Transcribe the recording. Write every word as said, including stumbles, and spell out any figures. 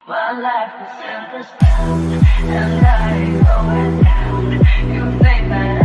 My life is in this bound, and I ain't going down. You think that